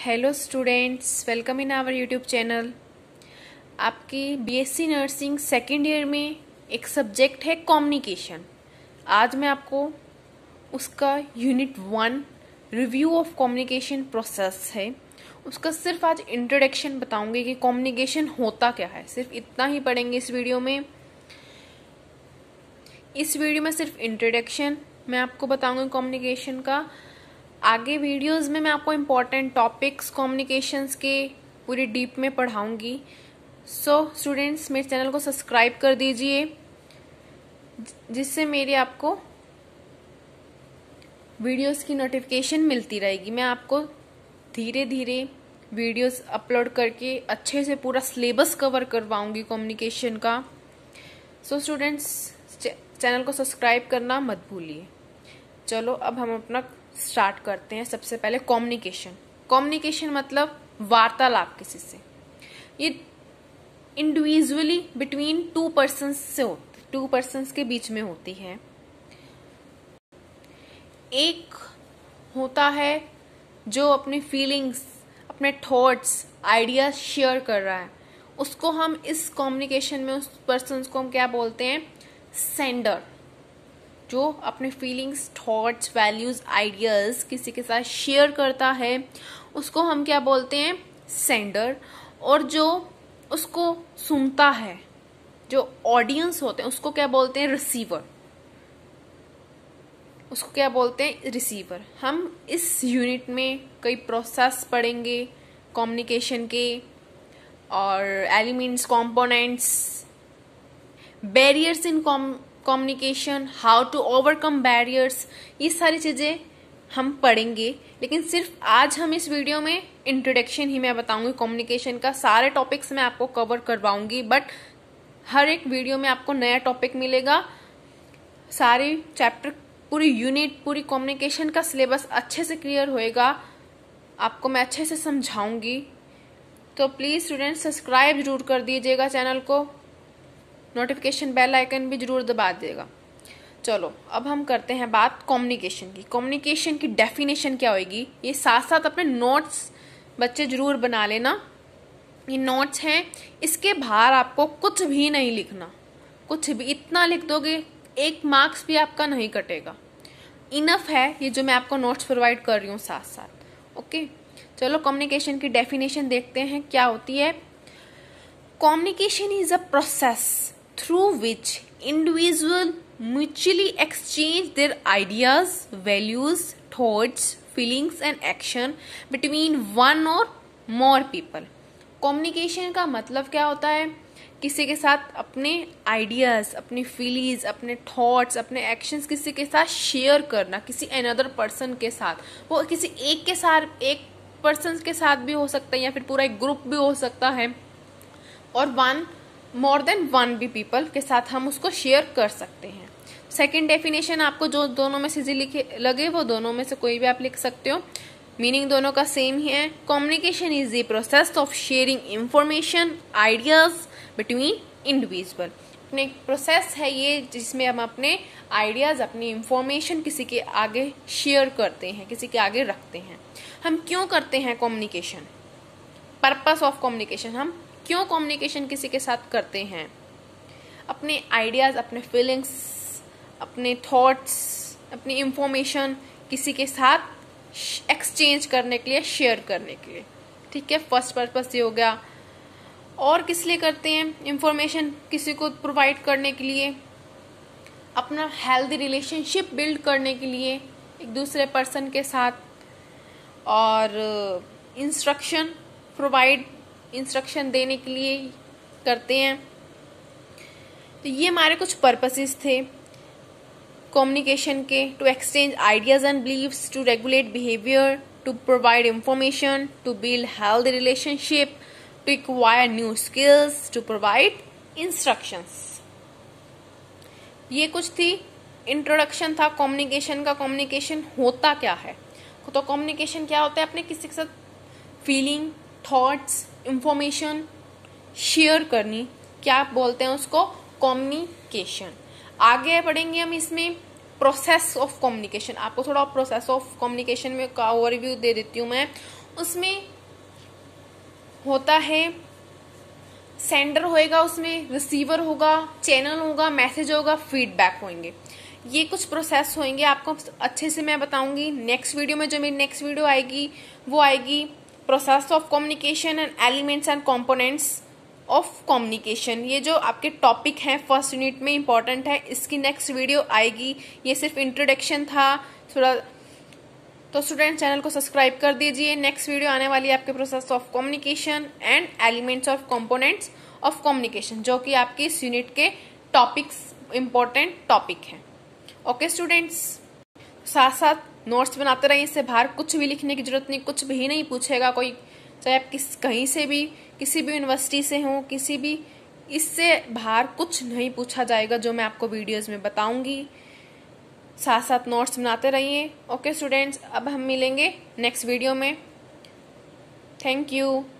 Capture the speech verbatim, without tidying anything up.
Hello students, welcome in our YouTube channel. आपकी BSc nursing second year में एक subject है कम्युनिकेशन। आज मैं आपको उसका unit one review of communication process है, उसका सिर्फ आज इंट्रोडक्शन बताऊंगी कि कम्युनिकेशन होता क्या है। सिर्फ इतना ही पढ़ेंगे इस वीडियो में। इस वीडियो में सिर्फ इंट्रोडक्शन मैं आपको बताऊंगी कम्युनिकेशन का। आगे वीडियोस में मैं आपको इम्पॉर्टेंट टॉपिक्स कम्युनिकेशंस के पूरी डीप में पढ़ाऊंगी। सो स्टूडेंट्स, मेरे चैनल को सब्सक्राइब कर दीजिए, जिससे मेरी आपको वीडियोस की नोटिफिकेशन मिलती रहेगी। मैं आपको धीरे धीरे वीडियोस अपलोड करके अच्छे से पूरा सिलेबस कवर करवाऊंगी कम्युनिकेशन का। सो स्टूडेंट्स, चैनल को सब्सक्राइब करना मत भूलिए। चलो अब हम अपना स्टार्ट करते हैं। सबसे पहले कम्युनिकेशन। कम्युनिकेशन मतलब वार्तालाप किसी से। ये इंडिविजुअली बिटवीन टू पर्सन्स से होती टू पर्सन्स के बीच में होती है। एक होता है जो अपनी फीलिंग्स, अपने थॉट्स, आइडियाज शेयर कर रहा है, उसको हम इस कम्युनिकेशन में उस पर्सन्स को हम क्या बोलते हैं? सेंडर। जो अपने फीलिंग्स, थॉट्स, वैल्यूज, आइडियाज किसी के साथ शेयर करता है उसको हम क्या बोलते हैं? सेंडर। और जो उसको सुनता है, जो ऑडियंस होते हैं, उसको क्या बोलते हैं? रिसीवर। उसको क्या बोलते हैं? रिसीवर। हम इस यूनिट में कई प्रोसेस पढ़ेंगे कम्युनिकेशन के, और elements, components, barriers in communication, how to overcome barriers, ये सारी चीजें हम पढ़ेंगे। लेकिन सिर्फ आज हम इस वीडियो में इंट्रोडक्शन ही मैं बताऊंगी कम्युनिकेशन का। सारे टॉपिक्स मैं आपको कवर करवाऊंगी, बट हर एक वीडियो में आपको नया टॉपिक मिलेगा। सारे चैप्टर, पूरी यूनिट, पूरी कम्युनिकेशन का सिलेबस अच्छे से क्लियर होएगा। आपको मैं अच्छे से समझाऊंगी। तो प्लीज स्टूडेंट, सब्सक्राइब जरूर कर दीजिएगा चैनल को, नोटिफिकेशन बेल आइकन भी जरूर दबा देगा। चलो अब हम करते हैं बात कम्युनिकेशन की। कम्युनिकेशन की डेफिनेशन क्या होगी, ये साथ साथ अपने नोट्स बच्चे जरूर बना लेना। ये नोट्स हैं, इसके बाहर आपको कुछ भी नहीं लिखना। कुछ भी, इतना लिख दोगे एक मार्क्स भी आपका नहीं कटेगा। इनफ है ये जो मैं आपको नोट्स प्रोवाइड कर रही हूँ साथ साथ। ओके, चलो कम्युनिकेशन की डेफिनेशन देखते हैं क्या होती है। Communication is a process through which individuals mutually exchange their ideas, values, thoughts, feelings and action between one or more people. Communication का मतलब क्या होता है? किसी के साथ अपने आइडियाज, अपनी फीलिंग्स, अपने थॉट्स, अपने एक्शंस किसी के साथ शेयर करना, किसी अनदर पर्सन के साथ। वो किसी एक के साथ, एक पर्सन के साथ भी हो सकता है, या फिर पूरा एक ग्रुप भी हो सकता है, और वन मोर देन वन भी पीपल के साथ हम उसको शेयर कर सकते हैं। सेकेंड डेफिनेशन आपको जो दोनों में से लिखे लगे वो दोनों में से कोई भी आप लिख सकते हो, मीनिंग दोनों का सेम ही है। Communication is the process of sharing information, ideas between individual. अपने प्रोसेस है ये जिसमें हम अपने आइडियाज, अपनी इंफॉर्मेशन किसी के आगे शेयर करते हैं, किसी के आगे रखते हैं। हम क्यों करते हैं कम्युनिकेशन? पर्पस ऑफ कम्युनिकेशन, हम क्यों कम्युनिकेशन किसी के साथ करते हैं? अपने आइडियाज, अपने फीलिंग्स, अपने थॉट्स, अपनी इंफॉर्मेशन किसी के साथ एक्सचेंज करने के लिए, शेयर करने के लिए। ठीक है, फर्स्ट पर्पस ये हो गया। और किस लिए करते हैं? इंफॉर्मेशन किसी को प्रोवाइड करने के लिए, अपना हेल्दी रिलेशनशिप बिल्ड करने के लिए एक दूसरे पर्सन के साथ, और इंस्ट्रक्शन प्रोवाइड इंस्ट्रक्शन देने के लिए करते हैं। तो ये हमारे कुछ पर्पसेस थे कम्युनिकेशन के। To exchange ideas and beliefs, to regulate behaviour, to provide information, to build healthy relationship, to acquire new skills, to provide instructions. ये कुछ थी, इंट्रोडक्शन था कम्युनिकेशन का। कम्युनिकेशन होता क्या है? तो कम्युनिकेशन क्या होता है? अपने किसी के साथ फीलिंग, थॉट्स, इंफॉर्मेशन शेयर करनी, क्या बोलते हैं उसको? कम्युनिकेशन। आगे पढ़ेंगे हम इसमें प्रोसेस ऑफ कम्युनिकेशन। आपको थोड़ा प्रोसेस ऑफ कम्युनिकेशन में का ओवरव्यू दे देती हूँ मैं। उसमें होता है, सेंडर होएगा, उसमें रिसीवर होगा, चैनल होगा, मैसेज होगा, फीडबैक होंगे। ये कुछ प्रोसेस होंगे, आपको अच्छे से मैं बताऊंगी नेक्स्ट वीडियो में। जो मेरी नेक्स्ट वीडियो आएगी वो आएगी process of communication and elements and components of communication. ये जो आपके टॉपिक हैं फर्स्ट यूनिट में इंपॉर्टेंट है, इसकी नेक्स्ट वीडियो आएगी। ये सिर्फ इंट्रोडक्शन था थोड़ा, तो स्टूडेंट चैनल को सब्सक्राइब कर दीजिए। नेक्स्ट वीडियो आने वाली है आपके process of communication and elements of components of communication, जो कि आपके इस यूनिट के टॉपिक्स इंपॉर्टेंट टॉपिक हैं। ओके स्टूडेंट्स, साथ साथ नोट्स बनाते रहिए, इससे बाहर कुछ भी लिखने की जरूरत नहीं, कुछ भी नहीं पूछेगा कोई, चाहे आप किस कहीं से भी किसी भी यूनिवर्सिटी से हो, किसी भी, इससे बाहर कुछ नहीं पूछा जाएगा जो मैं आपको वीडियोस में बताऊंगी। साथ साथ नोट्स बनाते रहिए। ओके स्टूडेंट्स, अब हम मिलेंगे नेक्स्ट वीडियो में। Thank you.